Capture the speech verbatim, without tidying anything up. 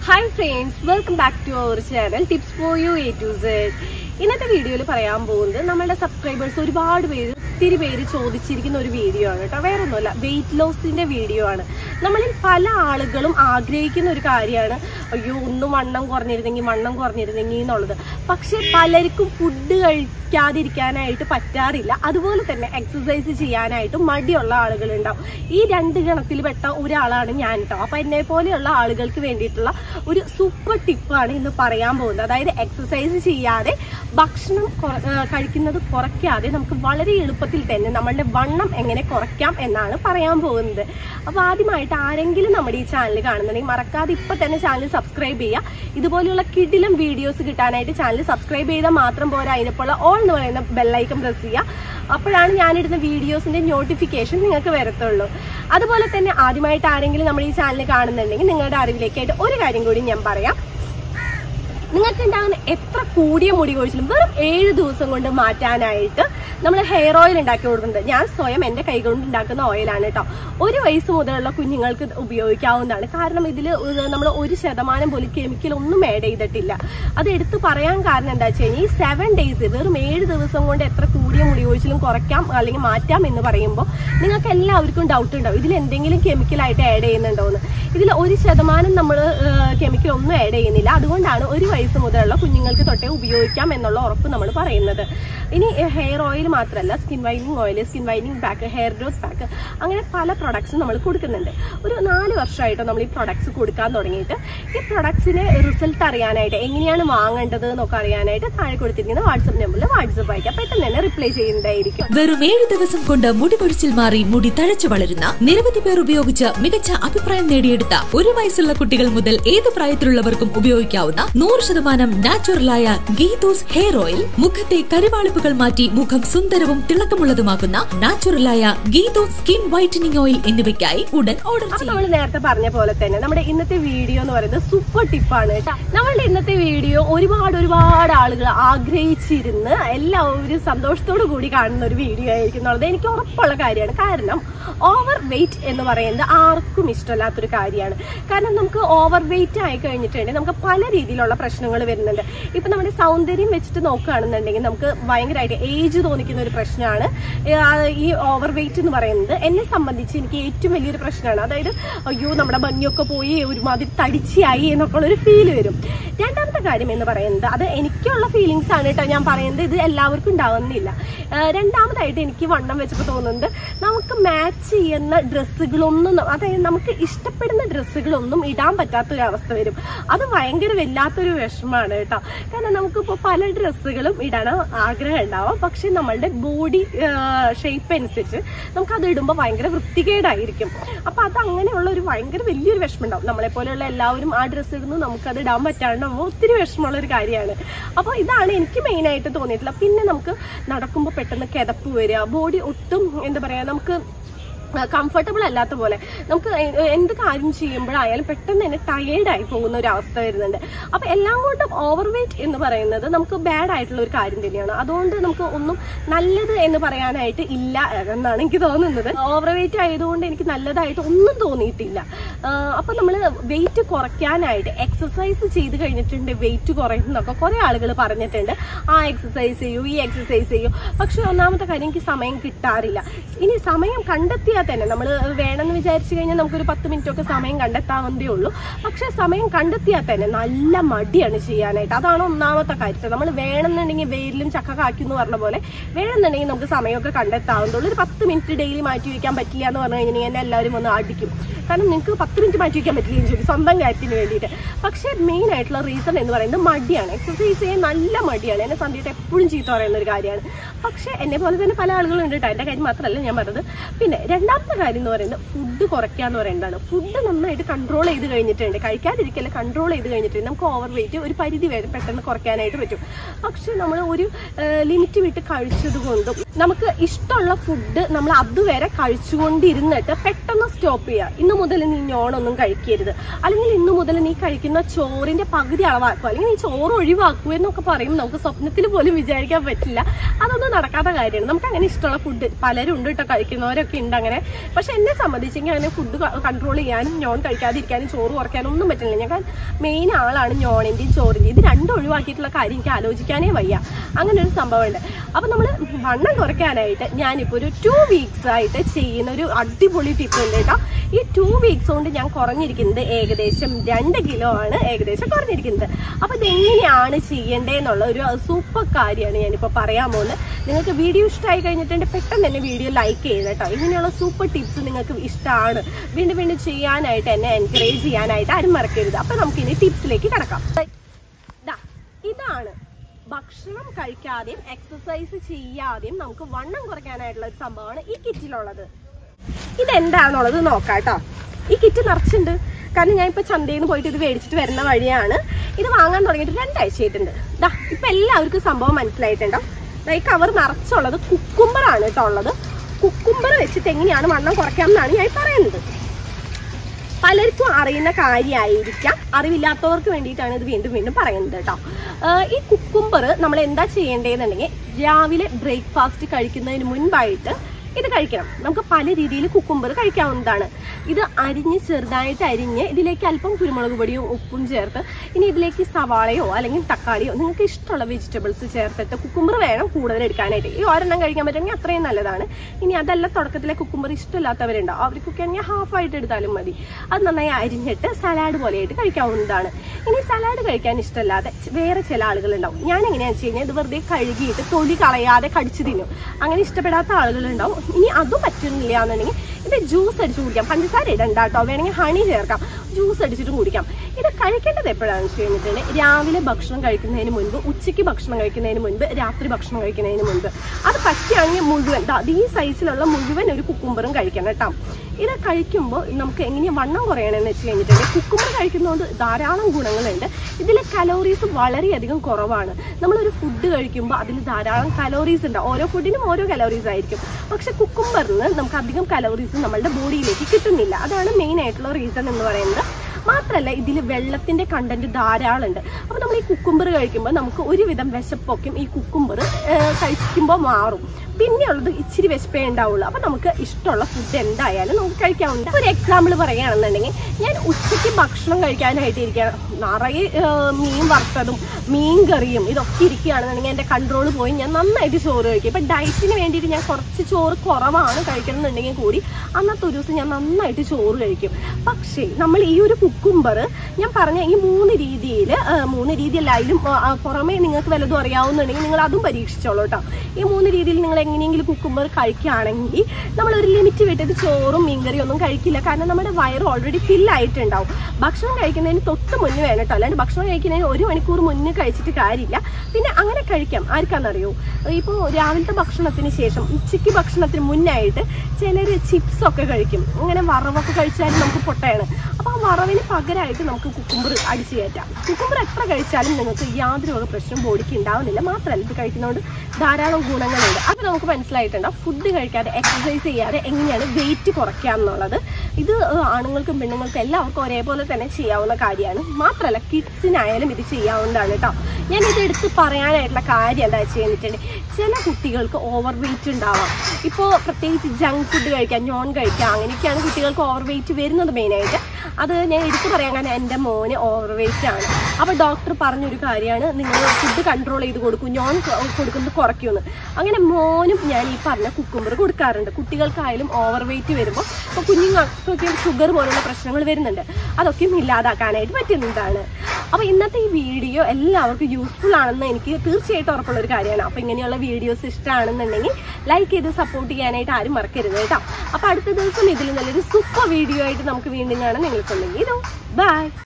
Hi friends, welcome back to our channel Tips for You A to Z. ഇന്നത്തെ വീഡിയോയിൽ പറയാൻ പോകുന്നത് നമ്മുടെ സബ്സ്ക്രൈബേഴ്സ് ഒരുപാട് പേര് ഒത്തിരി പേര് ചോദിച്ചിരിക്കുന്ന ഒരു വീഡിയോ ആണ് കേട്ടോ. വേറെ ഒന്നുമല്ല, വെയിറ്റ് ലോസിന്റെ വീഡിയോ ആണ്. നമ്മളിൽ പല ആളുകളും ആഗ്രഹിക്കുന്ന ഒരു കാര്യമാണ്, അയ്യോ ഒന്ന് വണ്ണം കുറഞ്ഞിരുന്നെങ്കിൽ വണ്ണം കുറഞ്ഞിരുന്നെങ്കിൽ എന്നുള്ളത്. പക്ഷെ പലർക്കും ഫുഡ് കഴിക്കാതിരിക്കാനായിട്ട് പറ്റാറില്ല, അതുപോലെ തന്നെ എക്സസൈസ് ചെയ്യാനായിട്ട് മടിയുള്ള ആളുകളുണ്ടാവും. ഈ രണ്ട് ഗണത്തിൽ പെട്ട ഒരാളാണ് ഞാൻ കേട്ടോ. അപ്പൊ എന്നെ പോലെയുള്ള ആളുകൾക്ക് വേണ്ടിയിട്ടുള്ള ഒരു സൂപ്പർ ടിപ്പാണ് ഇന്ന് പറയാൻ പോകുന്നത്. അതായത് എക്സസൈസ് ചെയ്യാതെ ഭക്ഷണം കഴിക്കുന്നത് കുറയ്ക്കാതെ നമുക്ക് വളരെ എളുപ്പത്തിൽ തന്നെ നമ്മളുടെ വണ്ണം എങ്ങനെ കുറയ്ക്കാം എന്നാണ് പറയാൻ പോകുന്നത്. അപ്പൊ ആദ്യമായിട്ട് ആരെങ്കിലും നമ്മുടെ ഈ ചാനൽ കാണുന്നുണ്ടെങ്കിൽ മറക്കാതെ ഇപ്പൊ തന്നെ ചാനൽ സബ്സ്ക്രൈബ് ചെയ്യുക. ഇതുപോലെയുള്ള കിടിലം വീഡിയോസ് കിട്ടാനായിട്ട് ചാനൽ സബ്സ്ക്രൈബ് ചെയ്താൽ മാത്രം പോരാ, അതിനപ്പോൾ ഓൾ എന്ന് പറയുന്ന ബെല്ലൈക്കൺ പ്രസ് ചെയ്യുക. അപ്പോഴാണ് ഞാനിടുന്ന വീഡിയോസിന്റെ നോട്ടിഫിക്കേഷൻ നിങ്ങൾക്ക് വരത്തുള്ളൂ. അതുപോലെ തന്നെ ആദ്യമായിട്ട് ആരെങ്കിലും നമ്മുടെ ഈ ചാനൽ കാണുന്നുണ്ടെങ്കിൽ നിങ്ങളുടെ അറിവിലേക്കായിട്ട് ഒരു കാര്യം കൂടി ഞാൻ പറയാം. നിങ്ങൾക്ക് ഉണ്ടാകുന്ന എത്ര കൂടിയ മുടി കൊഴിച്ചിലും വെറും ഏഴ് ദിവസം കൊണ്ട് മാറ്റാനായിട്ട് നമ്മൾ ഹെയർ ഓയിൽ ഉണ്ടാക്കി കൊടുക്കുന്നുണ്ട്. ഞാൻ സ്വയം എൻ്റെ കൈ കൊണ്ട് ഉണ്ടാക്കുന്ന ഓയിലാണ് കേട്ടോ. ഒരു വയസ്സ് മുതലുള്ള കുഞ്ഞുങ്ങൾക്ക് ഉപയോഗിക്കാവുന്നതാണ്. കാരണം ഇതിൽ നമ്മൾ ഒരു ശതമാനം പോലും കെമിക്കൽ ഒന്നും ആഡ് ചെയ്തിട്ടില്ല. അത് എടുത്തു പറയാൻ കാരണം എന്താ വെച്ച് കഴിഞ്ഞാൽ ഈ സെവൻ ഡേയ്സ് വെറും ഏഴ് ദിവസം കൊണ്ട് എത്ര കൂടിയ മുടി കൊഴിച്ചിലും കുറയ്ക്കാം അല്ലെങ്കിൽ മാറ്റാം എന്ന് പറയുമ്പോൾ നിങ്ങൾക്ക് എല്ലാവർക്കും ഡൗട്ട് ഉണ്ടാവും, ഇതിൽ എന്തെങ്കിലും കെമിക്കലായിട്ട് ആഡ് ചെയ്യുന്നുണ്ടോ എന്ന്. ഇതിൽ ഒരു ശതമാനം നമ്മൾ കെമിക്കൽ ഒന്നും ആഡ് ചെയ്യുന്നില്ല. അതുകൊണ്ടാണ് ഒരു വയസ്സ് മുതലുള്ള കുഞ്ഞുങ്ങൾക്ക് തൊട്ടേ ഉപയോഗിക്കാം എന്നുള്ള ഉറപ്പ് നമ്മൾ പറയുന്നത്. ഇനി ഹെയർ ഓയിൽ മാത്രമല്ല, skin whitening oil, skin whitening pack, hair growth pack, അങ്ങനെ പല പ്രൊഡക്ട്സും നമ്മൾ കൊടുക്കുന്നുണ്ട്. ഒരു നാല് വർഷമായിട്ടോ നമ്മൾ ഈ പ്രൊഡക്ട്സ് കൊടുക്കാൻ തുടങ്ങിയിട്ട്. ഈ പ്രൊഡക്ട്സിന് റിസൾട്ട് അറിയാനായിട്ട് എങ്ങനെയാണ് വാങ്ങേണ്ടത് എന്നൊക്കെ അറിയാനായിട്ട് താഴെ കൊടുത്തിരിക്കുന്ന വാട്സ്ആപ്പ് നമ്പറിൽ വാട്സ്ആപ്പ് അയക്കാം. പെട്ടെന്ന് തന്നെ റിപ്ലൈ ചെയ്യുന്നതായിരിക്കും. വെറും ഏഴ് ദിവസം കൊണ്ട് മുടി കൊഴിച്ചിൽ മാറി മുടി തഴച്ചു വളരുന്ന നിരവധി പേർ ഉപയോഗിച്ച് മികച്ച അഭിപ്രായം നേടിയെടുത്ത ഒരു വയസ്സുള്ള കുട്ടികൾ മുതൽ ഏത് പ്രായത്തിലുള്ളവർക്കും ഉപയോഗിക്കാവുന്ന നൂറ് ശതമാനം നാച്ചുറലായ ഗീതൂസ് ഹെയർ ഓയിൽ, മുഖത്തെ കരുവാളിപ്പുകൾ മാറ്റി മുഖം സുന്ദരവും തിളക്കമുള്ളതുമാക്കുന്ന നാച്ചുറലായ ഗീതൂസ് സ്കിൻ വൈറ്റനിങ് ഓയിൽ എന്നിവയ്ക്കായി ഉടൻ ഓർഡർ ചെയ്യാം. നമ്മൾ നേരത്തെ പറഞ്ഞ പോലെ തന്നെ നമ്മുടെ ഇന്നത്തെ വീഡിയോ എന്ന് പറയുന്നത് സൂപ്പർ ടിപ്പാണ് കേട്ടോ. നമ്മളുടെ ഇന്നത്തെ വീഡിയോ ഒരുപാട് ഒരുപാട് ആളുകൾ ആഗ്രഹിച്ചിരുന്ന് എല്ലാവരും സന്തോഷത്തോടു കൂടി കാണുന്ന ഒരു വീഡിയോ ആയിരിക്കും എന്നുള്ളത് എനിക്ക് ഉറപ്പുള്ള കാര്യമാണ്. കാരണം ഓവർ വെയിറ്റ് എന്ന് പറയുന്നത് ആർക്കും ഇഷ്ടമല്ലാത്തൊരു കാര്യമാണ്. കാരണം നമുക്ക് ഓവർ വെയിറ്റ് ആയി കഴിഞ്ഞിട്ടുണ്ടെങ്കിൽ നമുക്ക് പല രീതിയിലുള്ള പ്രശ്നങ്ങൾ വരുന്നുണ്ട്. ഇപ്പൊ നമ്മുടെ സൗന്ദര്യം വെച്ചിട്ട് നോക്കുകയാണെന്നുണ്ടെങ്കിൽ നമുക്ക് ഭയങ്കരമായിട്ട് ഏജ് തോന്നിക്കുന്ന ഒരു പ്രശ്നമാണ് ഈ ഓവർ വെയിറ്റ് എന്ന് പറയുന്നത്. എന്നെ സംബന്ധിച്ച് എനിക്ക് ഏറ്റവും വലിയൊരു പ്രശ്നമാണ്. അതായത് അയ്യോ നമ്മുടെ ഭംഗിയൊക്കെ പോയി ഒരുമാതിരി തടിച്ചായി എന്നൊക്കെ ഉള്ളൊരു ഫീല് വരും. രണ്ടാമത്തെ കാര്യം എന്ന് പറയുന്നത്, അത് എനിക്കുള്ള ഫീലിങ്സ് ആണ് കേട്ടോ ഞാൻ പറയുന്നത്, ഇത് എല്ലാവർക്കും ഉണ്ടാവുന്നില്ല. രണ്ടാമതായിട്ട് എനിക്ക് വണ്ണം വെച്ചപ്പോൾ തോന്നുന്നത് നമുക്ക് മാച്ച് ചെയ്യുന്ന ഡ്രസ്സുകളൊന്നും, അതായത് നമുക്ക് ഇഷ്ടപ്പെടുന്ന ഡ്രസ്സുകളൊന്നും ഇടാൻ പറ്റാത്തൊരവസ്ഥ വരും. അത് ഭയങ്കര വല്ലാത്തൊരു വിഷമമാണ് കേട്ടോ. കാരണം നമുക്കിപ്പോൾ പല ഡ്രസ്സുകളും ഇടാൻ ആഗ്രഹം ഉണ്ടാവാം, പക്ഷെ നമ്മളുടെ ബോഡി ഷേപ്പ് അനുസരിച്ച് നമുക്ക് അത് ഇടുമ്പോൾ ഭയങ്കര വൃത്തികേടായിരിക്കും. അപ്പൊ അത് അങ്ങനെയുള്ള ഒരു ഭയങ്കര വലിയൊരു വിഷമം ഉണ്ടാവും. നമ്മളെ പോലെയുള്ള എല്ലാവരും ആ ഡ്രസ്സ് ഇടുന്നു, നമുക്കത് ഇടാൻ പറ്റാണ്ടാകുമ്പോൾ ഒത്തിരി വിഷമമുള്ള ഒരു കാര്യമാണ്. അപ്പോൾ ഇതാണ് എനിക്ക് മെയിൻ ആയിട്ട് തോന്നിയിട്ടുള്ളത്. പിന്നെ നമുക്ക് നടക്കുമ്പോൾ പെട്ടെന്ന് കിതപ്പ് വരിക, ബോഡി ഒട്ടും എന്താ പറയാ നമുക്ക് കംഫർട്ടബിൾ അല്ലാത്ത പോലെ, നമുക്ക് എന്ത് കാര്യം ചെയ്യുമ്പോഴായാലും പെട്ടെന്ന് തന്നെ ടയേർഡായി പോകുന്ന ഒരു അവസ്ഥ വരുന്നുണ്ട്. അപ്പൊ എല്ലാം കൊണ്ടും ഓവർ വെയിറ്റ് എന്ന് പറയുന്നത് നമുക്ക് ബാഡ് ആയിട്ടുള്ള ഒരു കാര്യം തന്നെയാണ്. അതുകൊണ്ട് നമുക്ക് ഒന്നും നല്ലത് എന്ന് പറയാനായിട്ട് ഇല്ല എന്നാണ് എനിക്ക് തോന്നുന്നത്. ഓവർ വെയിറ്റ് ആയതുകൊണ്ട് എനിക്ക് നല്ലതായിട്ട് ഒന്നും തോന്നിയിട്ടില്ല. അപ്പൊ നമ്മൾ വെയിറ്റ് കുറയ്ക്കാനായിട്ട് എക്സസൈസ് ചെയ്ത് കഴിഞ്ഞിട്ടുണ്ട് വെയിറ്റ് കുറയുന്നൊക്കെ കുറെ ആളുകൾ പറഞ്ഞിട്ടുണ്ട്. ആ എക്സസൈസ് ചെയ്യൂ, ഈ എക്സസൈസ് ചെയ്യൂ. പക്ഷെ ഒന്നാമത്തെ കാര്യം എനിക്ക് സമയം കിട്ടാറില്ല. ഇനി സമയം കണ്ടെത്തിയാൽ തന്നെ നമ്മൾ വേണമെന്ന് വിചാരിച്ചു കഴിഞ്ഞാൽ നമുക്കൊരു പത്ത് മിനിറ്റ് ഒക്കെ സമയം കണ്ടെത്താവുന്നതേ ഉള്ളൂ. പക്ഷെ സമയം കണ്ടെത്തിയാൽ തന്നെ നല്ല മടിയാണ് ചെയ്യാനായിട്ട്. അതാണ് ഒന്നാമത്തെ കാര്യം. നമ്മൾ വേണമെന്നുണ്ടെങ്കിൽ വെയിലും ചക്ക കാക്കി എന്ന് പറഞ്ഞ പോലെ വേണമെന്നുണ്ടെങ്കിൽ നമുക്ക് സമയമൊക്കെ കണ്ടെത്താവുന്നുള്ളൂ. ഒരു പത്ത് മിനിറ്റ് ഡെയിലി മാറ്റി വയ്ക്കാൻ പറ്റില്ല എന്ന് പറഞ്ഞു കഴിഞ്ഞാൽ എന്നെ എല്ലാവരും ഒന്ന് അടിക്കും. കാരണം നിങ്ങൾക്ക് പത്ത് മിനിറ്റ് മാറ്റി വയ്ക്കാൻ പറ്റില്ല ചോദിക്കും സ്വന്തം കാര്യത്തിന് വേണ്ടിയിട്ട്. പക്ഷെ മെയിൻ ആയിട്ടുള്ള റീസൺ എന്ന് പറയുന്നത് മടിയാണ്. എക്സസൈസ് ചെയ്യാൻ നല്ല മടിയാണ്. എന്നെ സന്ധ്യയിട്ട് എപ്പോഴും ചീത്ത പറയുന്ന ഒരു കാര്യമാണ്. പക്ഷെ എന്നെ പോലെ തന്നെ പല ആളുകളും ഉണ്ട് കേട്ടോ. എൻ്റെ കാര്യം മാത്രമല്ല ഞാൻ പറഞ്ഞത്. പിന്നെ രണ്ടാമത്തെ കാര്യം എന്ന് പറയുന്നത് ഫുഡ് കുറയ്ക്കുക എന്ന് പറയുന്നതാണ്. ഫുഡ് നന്നായിട്ട് കൺട്രോൾ ചെയ്ത് കഴിഞ്ഞിട്ടുണ്ട്, കഴിക്കാതിരിക്കല്ല കൺട്രോൾ ചെയ്ത് കഴിഞ്ഞിട്ടുണ്ട് നമുക്ക് ഓവർ വെയിറ്റ് ഒരു പരിധി വരെ പെട്ടെന്ന് കുറയ്ക്കാനായിട്ട് പറ്റും. പക്ഷെ നമ്മൾ ഒരു ലിമിറ്റ് വിട്ട് കഴിച്ചത് കൊണ്ടും നമുക്ക് ഇഷ്ടമുള്ള ഫുഡ് നമ്മൾ അതുവരെ കഴിച്ചുകൊണ്ടിരുന്നിട്ട് പെട്ടെന്ന് സ്റ്റോപ്പ് ചെയ്യുക. ഇന്ന് മുതൽ നീ ഞോണൊന്നും കഴിക്കരുത്, അല്ലെങ്കിൽ ഇന്ന് മുതൽ നീ കഴിക്കുന്ന ചോറിന്റെ പകുതി അളവാക്കുക, അല്ലെങ്കിൽ നീ ചോറ് ഒഴിവാക്കുക എന്നൊക്കെ പറയും. നമുക്ക് സ്വപ്നത്തിൽ പോലും വിചാരിക്കാൻ പറ്റില്ല. അതൊന്നും നടക്കാത്ത കാര്യമാണ്. നമുക്ക് അങ്ങനെ ഇഷ്ടമുള്ള ഫുഡ് പലരും ഉണ്ട് കേട്ടോ, കഴിക്കുന്നവരൊക്കെ ഉണ്ട് അങ്ങനെ. പക്ഷെ എന്നെ സംബന്ധിച്ചെങ്കിൽ അങ്ങനെ ഫുഡ് കൺട്രോൾ ചെയ്യാനും ഞോൺ കഴിക്കാതിരിക്കാനും ചോറ് കുറയ്ക്കാനും ഒന്നും പറ്റില്ല. ഞാൻ മെയിൻ ആളാണ് ഞോണിന്റെയും ചോറിന്റെയും. ഇത് രണ്ടും ഒഴിവാക്കിയിട്ടുള്ള കാര്യം എനിക്ക് ആലോചിക്കാനേ വയ്യ. അങ്ങനെ ഒരു സംഭവമുണ്ട്. അപ്പൊ നമ്മൾ വണ്ണം കുറയ്ക്കാനായിട്ട് ഞാനിപ്പോ ഒരു ടു വീക്സ് ആയിട്ട് ചെയ്യുന്ന ഒരു അടിപൊളി ടിപ്പ് ഉണ്ട് കേട്ടോ. ഈ ടു വീക്സ് കൊണ്ട് ഞാൻ കുറഞ്ഞിരിക്കുന്നത് ഏകദേശം രണ്ട് കിലോ ആണ് ഏകദേശം കുറഞ്ഞിരിക്കുന്നത്. അപ്പൊ ഇതെങ്ങനെയാണ് ചെയ്യേണ്ടതെന്നുള്ള ഒരു സൂപ്പർ കാര്യമാണ് ഞാനിപ്പോ പറയാൻ പോകുന്നത്. നിങ്ങൾക്ക് വീഡിയോ ഇഷ്ടമായി കഴിഞ്ഞിട്ടുണ്ടെങ്കിൽ പെട്ടെന്ന് തന്നെ വീഡിയോ ലൈക്ക് ചെയ്യുക കേട്ടോ. ഇങ്ങനെയുള്ള സൂപ്പർ ടിപ്സ് നിങ്ങൾക്ക് ഇഷ്ടമാണ്, വീണ്ടും വീണ്ടും ചെയ്യാനായിട്ട് എന്നെ എൻകറേജ് ചെയ്യാനായിട്ട് ആരും മറക്കരുത്. അപ്പൊ നമുക്ക് ഇനി ടിപ്സിലേക്ക് കിടക്കാം. ഇതാണ് ഭക്ഷണം കഴിക്കാതെയും എക്സസൈസ് ചെയ്യാതെയും നമുക്ക് വണ്ണം കുറയ്ക്കാനായിട്ടുള്ള ഒരു സംഭവമാണ് ഈ കിറ്റിലുള്ളത്. ഇതെന്താണെന്നുള്ളത് നോക്കാം കേട്ടോ. ഈ കിറ്റ് നിറച്ചുണ്ട്, കാരണം ഞാൻ ഇപ്പൊ ചന്തയിൽ നിന്ന് പോയിട്ട് ഇത് മേടിച്ചിട്ട് വരുന്ന വഴിയാണ്. ഇത് വാങ്ങാൻ തുടങ്ങിയിട്ട് രണ്ടാഴ്ച ആയിട്ടുണ്ട്. ദാ ഇപ്പൊ എല്ലാവർക്കും സംഭവം മനസ്സിലായിട്ടുണ്ടോ? ഈ കവർ നിറച്ചുള്ളത് കുക്കുംബറാണ് കേട്ടോ ഉള്ളത്. കുക്കുംബർ വെച്ചിട്ട് എങ്ങനെയാണ് വണ്ണം കുറയ്ക്കാം എന്നാണ് ഞാൻ പറയുന്നത്. പലർക്കും അറിയുന്ന കാര്യമായിരിക്കാം, അറിവില്ലാത്തവർക്ക് വേണ്ടിയിട്ടാണ് ഇത് വീണ്ടും വീണ്ടും പറയുന്നത് കേട്ടോ. ഈ കുക്കുംബർ നമ്മൾ എന്താ ചെയ്യേണ്ടതെന്നുണ്ടെങ്കിൽ രാവിലെ ബ്രേക്ക്ഫാസ്റ്റ് കഴിക്കുന്നതിന് മുൻപായിട്ട് ഇത് കഴിക്കണം. നമുക്ക് പല രീതിയിൽ കുക്കുംബർ കഴിക്കാവുന്നതാണ്. ഇത് അരിഞ്ഞ് ചെറുതായിട്ട് അരിഞ്ഞ് ഇതിലേക്ക് അല്പം കുരുമുളക് പൊടിയും ഉപ്പും ചേർത്ത്, ഇനി ഇതിലേക്ക് സവാളയോ അല്ലെങ്കിൽ തക്കാളിയോ നിങ്ങൾക്ക് ഇഷ്ടമുള്ള വെജിറ്റബിൾസ് ചേർത്തിട്ട്, കുക്കുംബർ വേണം കൂടുതൽ എടുക്കാനായിട്ട്. ഈ ഒരെണ്ണം കഴിക്കാൻ പറ്റുമെങ്കിൽ അത്രയും നല്ലതാണ്. ഇനി അതല്ല തുടക്കത്തിലെ കുക്കുംബർ ഇഷ്ടമില്ലാത്തവരുണ്ടാവും, അവർക്കൊക്കെ ആണെങ്കിൽ ഹാഫ് ആയിട്ട് എടുത്താലും മതി. അത് നന്നായി അരിഞ്ഞിട്ട് സലാഡ് പോലെയായിട്ട് കഴിക്കാവുന്നതാണ്. ഇനി സലാഡ് കഴിക്കാൻ ഇഷ്ടമല്ലാതെ വേറെ ചില ആളുകളുണ്ടാവും. ഞാൻ എങ്ങനെയാണെന്ന് വെച്ച് കഴിഞ്ഞാൽ ഇത് വെറുതെ കഴുകിയിട്ട് തൊലി കളയാതെ കടിച്ചു തിന്നും. അങ്ങനെ ഇഷ്ടപ്പെടാത്ത ആളുകളുണ്ടാവും. ഇനി അതും പറ്റുന്നില്ല എന്നുണ്ടെങ്കിൽ ഇത് ജ്യൂസ് അടിച്ച് കുടിക്കാം. പഞ്ചസാര ഇടണ്ട കേട്ടോ, വേണമെങ്കിൽ ഹണി ചേർക്കാം, ജ്യൂസ് അടിച്ചിട്ടും കുടിക്കാം. ഇത് കഴിക്കേണ്ടത് എപ്പോഴാണെന്ന് വെച്ച് കഴിഞ്ഞിട്ടുണ്ടെങ്കിൽ രാവിലെ ഭക്ഷണം കഴിക്കുന്നതിന് മുൻപ്, ഉച്ചയ്ക്ക് ഭക്ഷണം കഴിക്കുന്നതിന് മുൻപ്, രാത്രി ഭക്ഷണം കഴിക്കുന്നതിന് മുൻപ്. അത് പറ്റുകയാണെങ്കിൽ മുഴുവൻ ഈ സൈസിലുള്ള മുഴുവൻ ഒരു കുക്കുംബറും കഴിക്കണം കേട്ടോ. ഇത് കഴിക്കുമ്പോൾ നമുക്ക് എങ്ങനെയാണ് വണ്ണം കുറയണമെന്ന് വെച്ച് കഴിഞ്ഞിട്ടുണ്ടെങ്കിൽ കുക്കുംബർ കഴിക്കുന്നതുകൊണ്ട് ധാരാളം ഗുണങ്ങളുണ്ട്. ഇതിലെ കലോറീസ് വളരെയധികം കുറവാണ്. നമ്മളൊരു ഫുഡ് കഴിക്കുമ്പോൾ അതിൽ ധാരാളം കലോറീസ് ഉണ്ട്. ഓരോ ഫുഡിനും ഓരോ കലോറീസ് ആയിരിക്കും. പക്ഷെ കുക്കുംബറിന് നമുക്ക് അധികം കലോറീസ് നമ്മളുടെ ബോഡിയിലേക്ക് കിട്ടുന്നില്ല. അതാണ് മെയിൻ ആയിട്ടുള്ള റീസൺ എന്ന് പറയുന്നത്. മാത്രമല്ല ഇതിൽ വെള്ളത്തിന്റെ കണ്ടന്റ് ധാരാളം ഉണ്ട്. അപ്പൊ നമ്മൾ ഈ കുക്കുംബർ കഴിക്കുമ്പോൾ നമുക്ക് ഒരുവിധം വിശപ്പൊക്കെ ഈ കുക്കുംബർ കഴിക്കുമ്പോൾ മാറും. പിന്നെയുള്ളത് ഇച്ചിരി വിശപ്പേ ഉണ്ടാവുള്ളൂ. അപ്പൊ നമുക്ക് ഇഷ്ടമുള്ള ഫുഡ് എന്തായാലും നമുക്ക് കഴിക്കാവുന്ന. ഒരു എക്സാമ്പിൾ പറയുകയാണെന്നുണ്ടെങ്കിൽ ഞാൻ ഉച്ചയ്ക്ക് ഭക്ഷണം കഴിക്കാനായിട്ട് ഇരിക്കുകയാണ്. നിറയെ മീൻ വറുത്തതും മീൻ കറിയും ഇതൊക്കെ ഇരിക്കുകയാണെന്നുണ്ടെങ്കിൽ എൻ്റെ കൺട്രോൾ പോയി ഞാൻ നന്നായിട്ട് ചോറ് കഴിക്കും. ഇപ്പം ഡയറ്റിന് വേണ്ടിയിട്ട് ഞാൻ കുറച്ച് ചോറ് കുറവാണ് കഴിക്കണമെന്നുണ്ടെങ്കിൽ കൂടി അന്നത്തെ ഒരു ദിവസം ഞാൻ നന്നായിട്ട് ചോറ് കഴിക്കും. പക്ഷേ നമ്മൾ ഈ ഒരു കുക്കുംബർ ഞാൻ പറഞ്ഞ ഈ മൂന്ന് രീതിയിൽ മൂന്ന് രീതിയല്ല, അതിലും പുറമേ നിങ്ങൾക്ക് വല്ലതും അറിയാവുന്നുണ്ടെങ്കിൽ നിങ്ങൾ അതും പരീക്ഷിച്ചോളൂ കേട്ടോ. ഈ മൂന്ന് രീതിയിൽ നിങ്ങൾ എങ്ങനെയെങ്കിലും കുക്കുംബർ കഴിക്കുകയാണെങ്കിൽ നമ്മളൊരു ലിമിറ്റ് വിട്ടിട്ട് ചോറും മീൻകറിയും ഒന്നും കഴിക്കില്ല. കാരണം നമ്മുടെ വയറ് ഓൾറെഡി ഫില്ലായിട്ടുണ്ടാവും. ഭക്ഷണം കഴിക്കുന്നതിന് തൊട്ട് മുന്നേ വേണം കേട്ടോ, അല്ലാണ്ട് ഭക്ഷണം കഴിക്കുന്നതിന് ഒരു മണിക്കൂർ മുന്നേ കഴിച്ചിട്ട് കാര്യമില്ല. പിന്നെ അങ്ങനെ കഴിക്കാം. ആർക്കാണെന്നറിയോ, ഇപ്പോൾ രാവിലത്തെ ഭക്ഷണത്തിന് ശേഷം ഉച്ചയ്ക്ക് ഭക്ഷണത്തിന് മുന്നായിട്ട് ചിലർ ചിപ്സ് ഒക്കെ കഴിക്കും. അങ്ങനെ വറവൊക്കെ കഴിച്ചാലും നമുക്ക് പൊട്ടയാണ്. അപ്പോൾ ആ വറവിന് പകരമായിട്ട് നമുക്ക് കുക്കുംബർ അടിച്ചു കയറ്റാം. കുക്കുംബർ എത്ര കഴിച്ചാലും നിങ്ങൾക്ക് യാതൊരു വക പ്രശ്നം ബോഡിക്ക് ഉണ്ടാവുന്നില്ല. മാത്രമല്ല ഇത് കഴിക്കുന്നതുകൊണ്ട് ധാരാളം ഗുണങ്ങളുണ്ട്. അത് നമുക്ക് മനസ്സിലായിട്ടുണ്ടാവും. ഫുഡ് കഴിക്കാതെ എക്സസൈസ് ചെയ്യാതെ എങ്ങനെയാണ് വെയിറ്റ് കുറയ്ക്കാം എന്നുള്ളത്. ഇത് ആണുങ്ങൾക്കും പെണ്ണുങ്ങൾക്കും എല്ലാവർക്കും ഒരേപോലെ തന്നെ ചെയ്യാവുന്ന കാര്യമാണ്. മാത്രമല്ല കിഡ്സിനായാലും ഇത് ചെയ്യാവുന്നതാണ് കേട്ടോ. ഞാൻ ഇത് എടുത്ത് പറയാനായിട്ടുള്ള കാര്യം എന്താ വെച്ച് കഴിഞ്ഞിട്ടുണ്ടെങ്കിൽ ചില കുട്ടികൾക്ക് ഓവർ വെയിറ്റ് ഉണ്ടാവാം. ഇപ്പോൾ പ്രത്യേകിച്ച് ജങ്ക് ഫുഡ് കഴിക്കാം, നോൺ കഴിക്കാം, അങ്ങനെയൊക്കെയാണ് കുട്ടികൾക്ക് ഓവർ വെയിറ്റ് വരുന്നത് മെയിനായിട്ട്. അത് ഞാൻ എടുത്തു പറയാൻ കാരണം എൻ്റെ മോന് ഓവർ വെയിറ്റ് ആണ്. അപ്പോൾ ഡോക്ടർ പറഞ്ഞൊരു കാര്യമാണ്, നിങ്ങൾ ഫുഡ് കൺട്രോൾ ചെയ്ത് കൊടുക്കും, നോൺ കൊടുക്കുന്നത് കുറയ്ക്കുമെന്ന്. അങ്ങനെ മോനും ഞാൻ ഈ പറഞ്ഞ കുക്കുംബർ കൊടുക്കാറുണ്ട്. കുട്ടികൾക്കായാലും ഓവർ വെയിറ്റ് വരുമ്പോൾ ഇപ്പോൾ കുഞ്ഞുങ്ങൾക്കൊക്കെ ഷുഗർ പോലുള്ള പ്രശ്നങ്ങൾ വരുന്നുണ്ട്. അതൊക്കെയും ഇല്ലാതാക്കാനായിട്ട് പറ്റുന്നതാണ്. അപ്പോൾ ഇന്നത്തെ ഈ വീഡിയോ എല്ലാവർക്കും യൂസ്ഫുൾ ആണെന്ന് എനിക്ക് തീർച്ചയായിട്ടും ഉറപ്പുള്ള ഒരു കാര്യമാണ്. അപ്പോൾ ഇങ്ങനെയുള്ള വീഡിയോസ് ഇഷ്ടമാണെന്നുണ്ടെങ്കിൽ ലൈക്ക് ചെയ്ത് സപ്പോർട്ട് ചെയ്യാനായിട്ട് ആരും മറക്കരുത് കേട്ടോ. അപ്പോൾ അടുത്ത ദിവസം ഇതിൽ നല്ലൊരു സൂപ്പർ വീഡിയോ ആയിട്ട് നമുക്ക് വീണ്ടും കാണാം. നിങ്ങൾക്കുണ്ടെങ്കിൽ ഇതോ ബൈ.